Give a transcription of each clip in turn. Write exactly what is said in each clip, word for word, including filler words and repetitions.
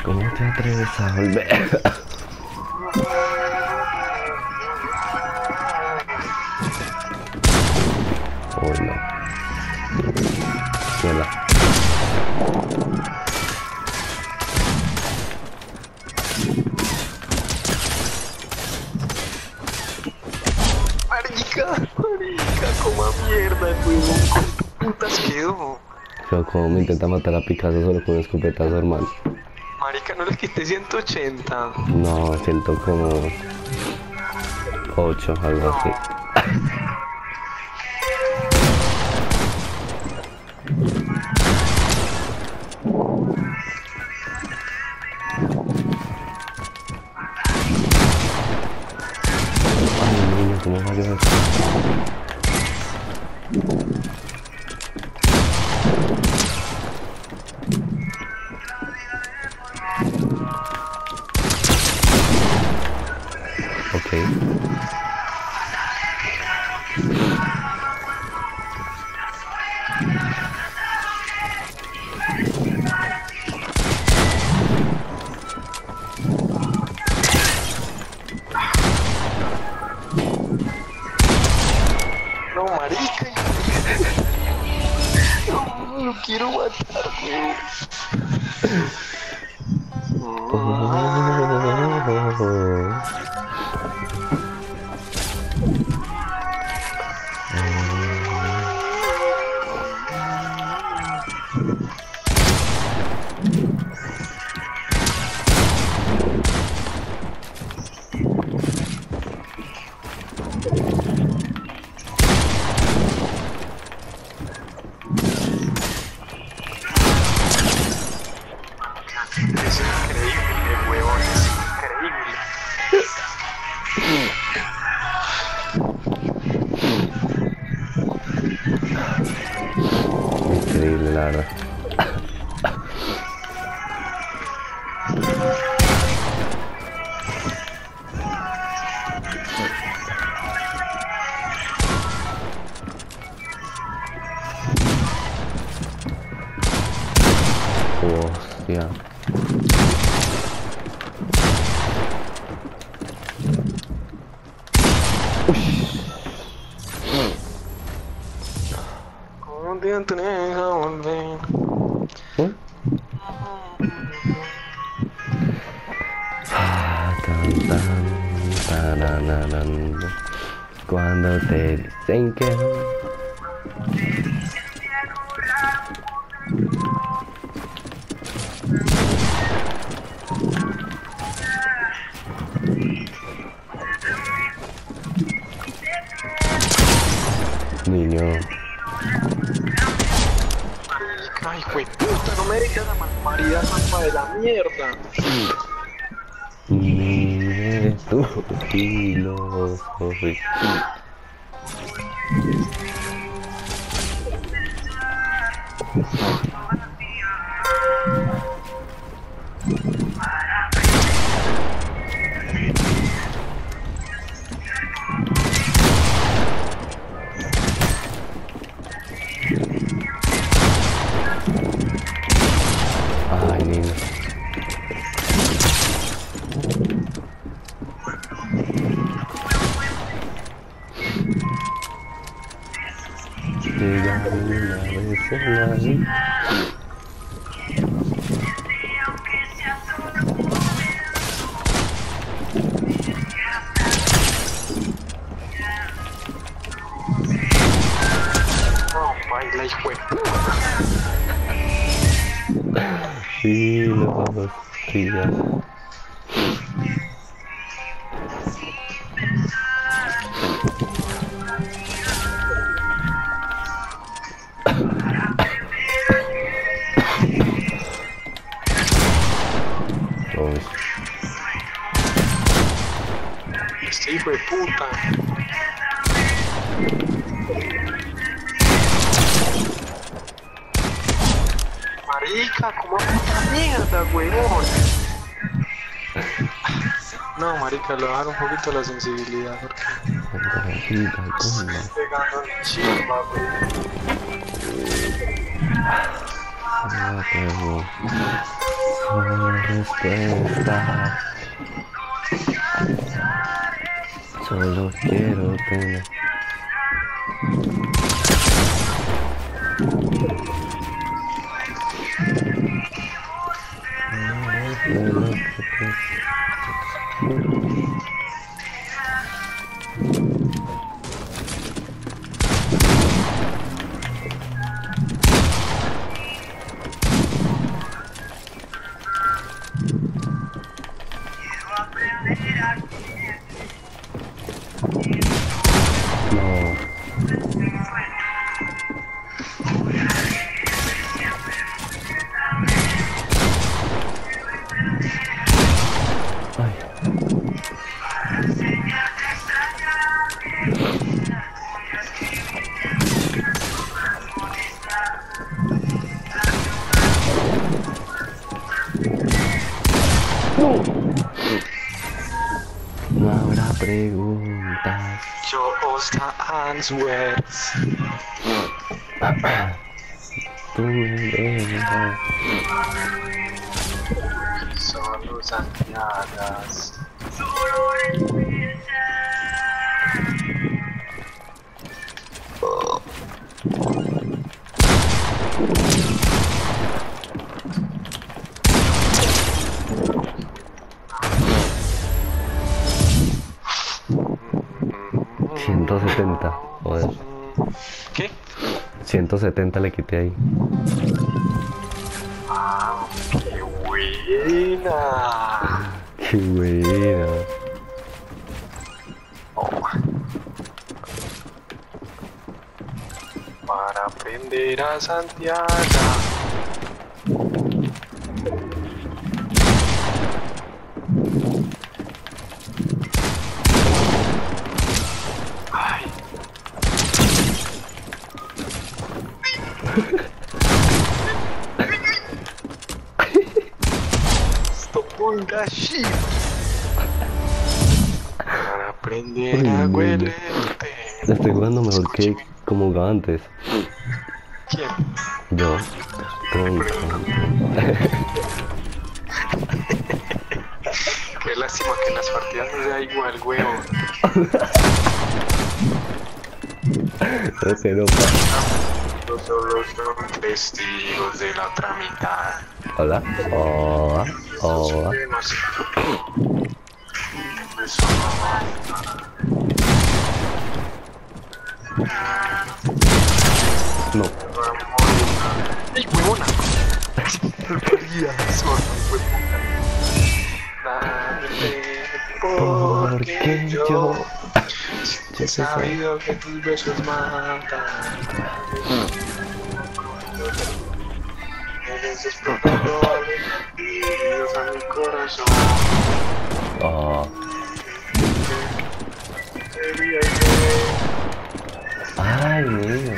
¿Cómo te atreves a volver? Uy, no. Suela. Marica, marica, coma mierda, weón. ¿Cómo putas quedó? Pero como me intenta matar a Picasso solo con un escopetazo, hermano. Marica, no le quité ciento ochenta. No, siento como ocho, algo así. Ay, niño, ¿cómo falló eso? Ok. No, marica. No, lo quiero matar, weón. Es increíble, weón, es increíble. Increíble, la verdad. Hostia. ¿Cómo te atreves a volver? ¿Eh? Ah, tan, tan, tarararán. Cuando te dicen que no. Niño. Ay, güey, puta, no me digas la malparida santa de la mierda. Ni eres tú, filósofo. Ay, niño. Llegar una vez en la vida. No, baila, hijo de puta. Sí, lo vamos a tirar. Uy. Este hijo de puta. Marica, ¿cómo puta mierda, weón? No, marica, le bajar un poquito la sensibilidad porque estoy pegando en chimba, weón. Ah, pero... Solo respuesta. Solo quiero tener. No habrá preguntas. Just answers. Tú me dejas. Solo Santiagas. ciento setenta, joder. ¿Qué? ciento setenta le quité ahí. Ah, qué buena. Qué buena. Oh. Para aprender a Santiago. Ponga shift para aprender Uy, a no, no. huelerte. Estoy jugando mejor que como jugaba antes. ¿Quién? Yo. Tronco. Qué lástima que en las partidas no sea igual, huevón. No se lo pasa. Los solo son testigos de la otra mitad. Hola. Hola. Hola. Eso No. ¡Ay, huevona! Porquería, sordo, huevona. Porque yo he sabido que tus besos matan. Eres explotador, bienvenidos a mi corazón. Oh. Ay, mío.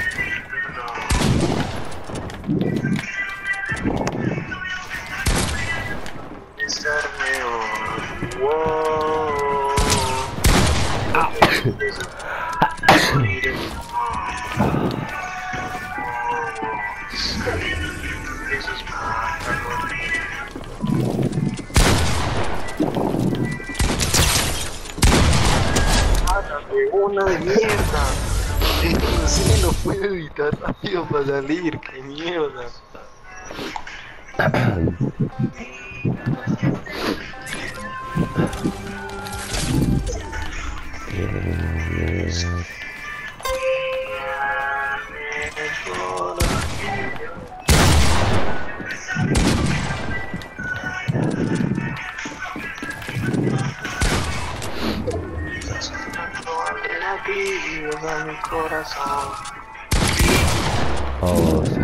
Una de mierda. No sé, lo puedo evitar rápido para salir. ¡Qué mierda! A mi corazón. Oh, sí.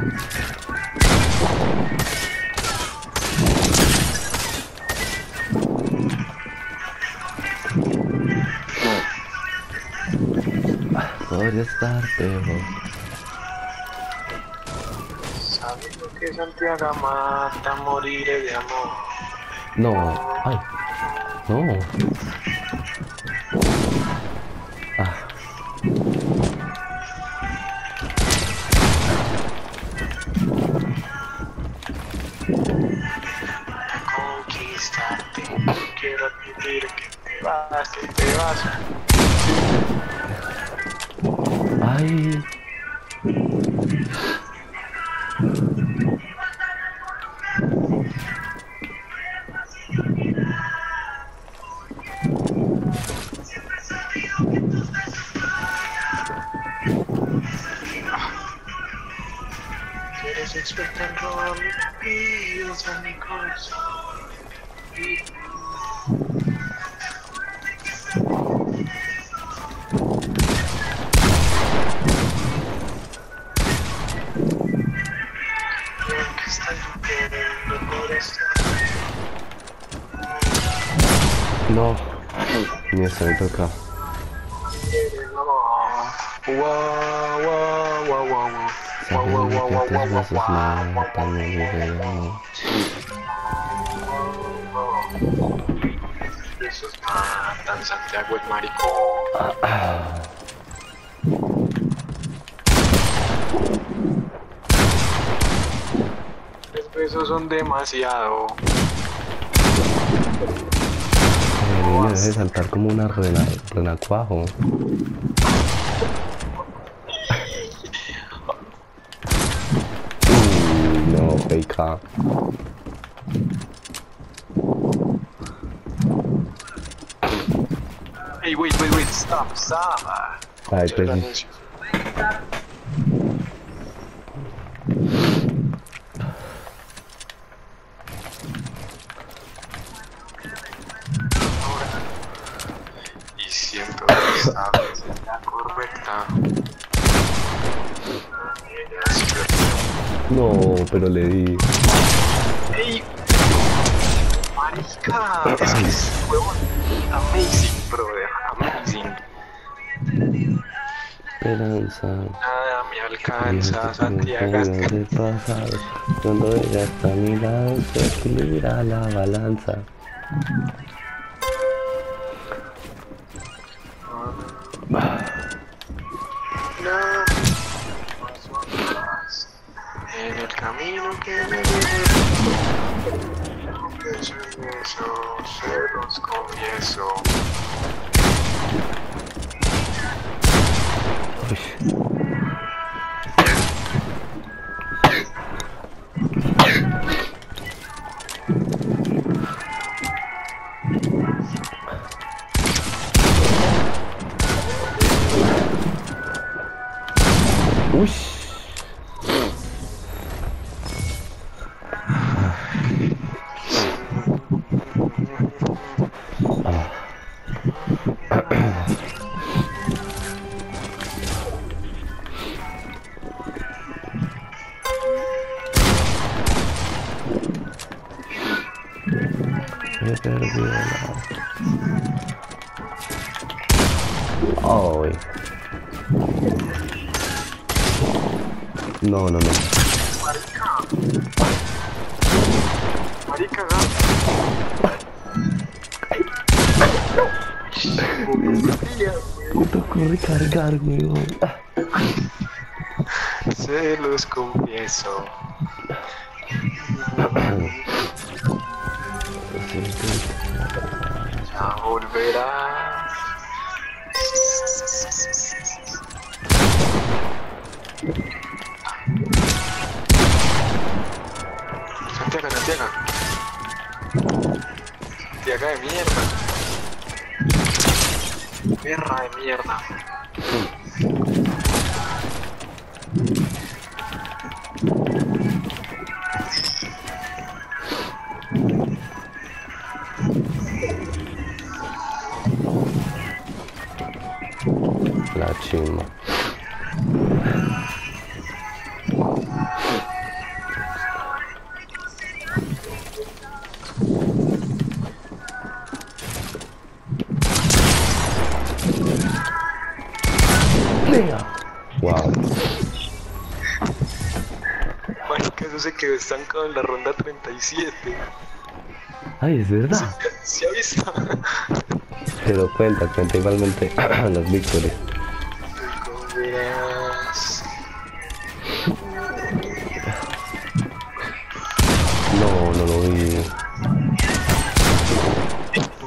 Podría estar peor. Sabiendo que Santiago mata, moriré de amor. No. Ay. No. Ah. quiero admitir que te vas, que te vas. Ay. Quieres expectando a mi pies, a mi corazón. Que está lloviendo corazón. No. Ni eso me toca. Wow, wow, wow, wow, wow. Sabiendo que tus besos me matan el verano. Besos matan, Santiago el maricón. Tres besos son demasiado. El niño debe saltar como una rena, renacuajo. Uy, no, fake. Hey, wait, wait, wait, stop, stop. Ay, Escucha el pues. anuncio. Ahora. Y siento que esta vez es la correcta. Ella es No, pero le di. ¡Ey! Marica, es que es huevón. Amazing, brother, amazing. Esperanza. Nada me alcanza, Santiago. Del pasado. Cuando ella está a mi lado, se equilibra la balanza. No, paso atrás. En el camino que me lleve. No pienso en eso, se los confieso. Uy. Uy. He perdido la... Ay. No, no, no. Marica, Me tocó recargar, weón. se los confieso. Ya volverás. Santiago, Santiago. Santiago de mierda. Perra de mierda. La chimba. Wow. Marica, eso se quedó estancado en la ronda treinta y siete. Ay, es verdad. ¿Se ha visto? Pero cuenta, cuenta igualmente las victorias. ¿Cómo verás? No, no lo vi.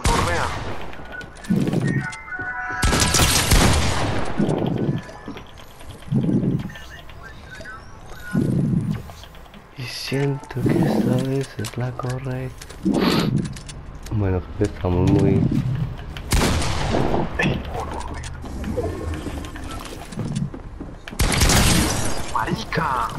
siento que esta vez es la correcta. Bueno, creo que estamos muy... ¡Marica!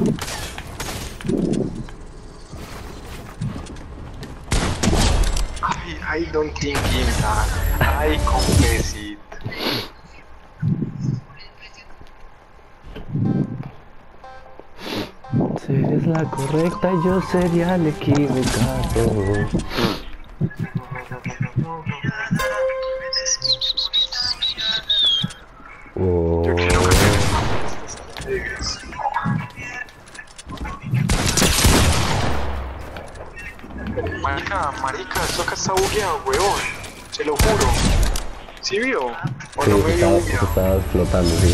I, I don't think in that. I confess it. Si eres la correcta, yo sería el equivocado. Oh. Yo quiero que Marica, marica, esto acá está bugueado, weón. Se lo juro. ¿Sí vio? ¿O Sí, no me vio estaba, bugueado? estaba explotando, sí.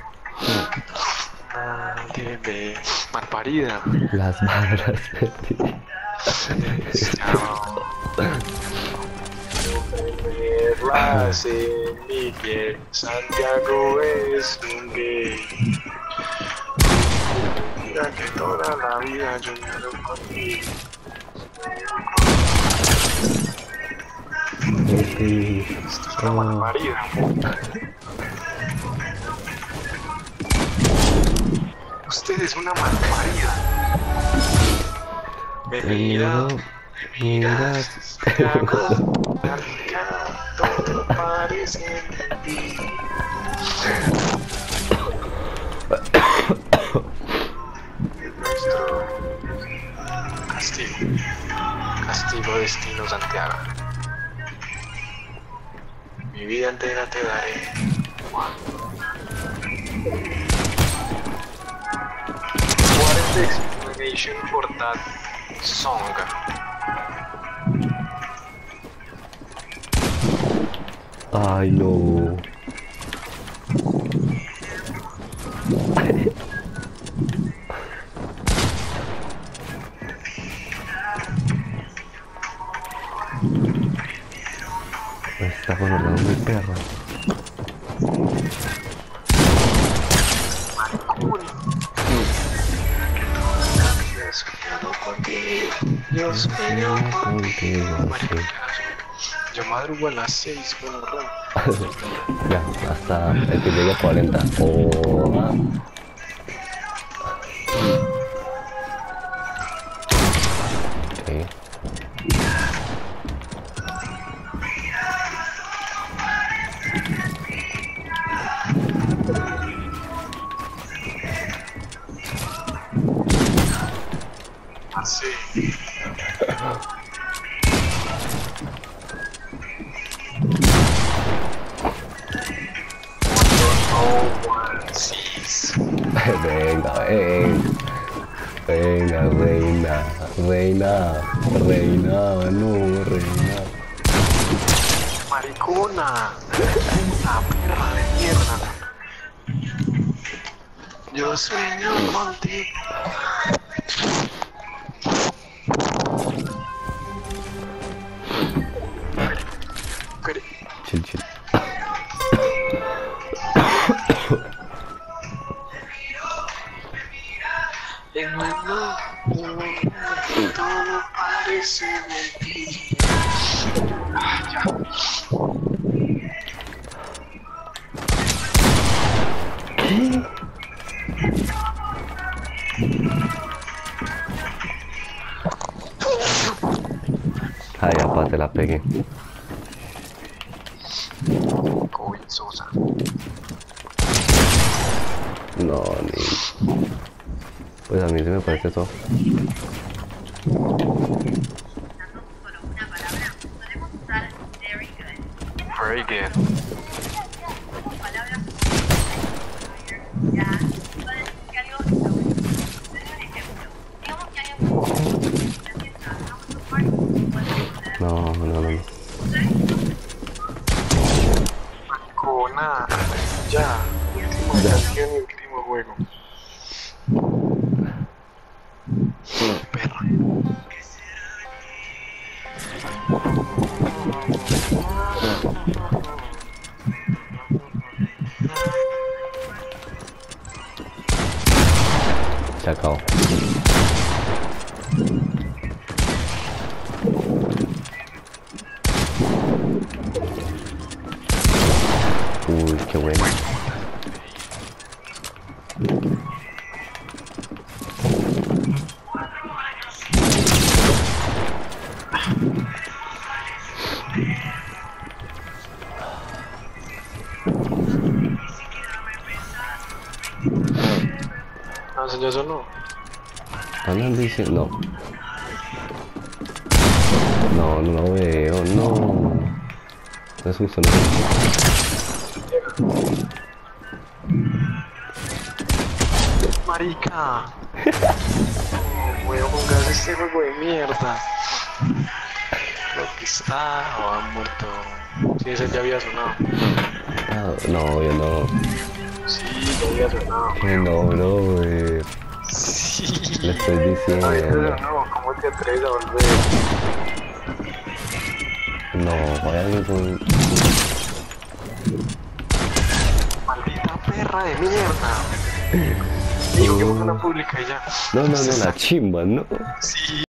Ah, de, de malparida. Las barras perdidas. Verlas en mi piel, Santiago es un gay. Mira que toda la vida yo muero contigo. Sí. Esto es una malparida. Usted es una malparida. Me mira, me miras, te hago marcar, todo parece mentir. Nuestro castigo, castigo destino Santiago. Mi vida entera te daré. What is the explanation for that song? Ay, no. Está con el muy perro. Yo sueño contigo, sí. Yo madrugo a las seis, bueno, ¿verdad? Ya, hasta el que llegue a cuarenta. Oh, ah. Okay. Así. Venga, ven. Venga, reina, reina, reina, no, reina. Maricona. La perra de mierda. Yo sueño contigo. Chill, chill. En mi mano, todo parece mentir. Ah, ya. ¿Qué? Ay, apá, te la pegué. Coy Sosa. No, ni... Pues a mí se me parece todo. Very good. No, no, no, no. Maricona. Ya. Última Ya. canción y último juego. Perra. Se acabó. Eso ya sonó. Andan diciendo. No. No, no lo veo, no. No es justo, no es justo. Marica. No voy a jugar este juego de mierda. Lo que está. Oh, ha muerto. Sí, ese ya había sonado. Ah, no, yo no. Sí, ya había sonado. Que no, bro, eh. Sí. Le estoy diciendo. Ay, pero no, ¿cómo te atreves a volver? No, vayan con. Maldita perra de mierda. Digo que fue una pública y ya. No, no, no, la chimba, ¿no? Sí.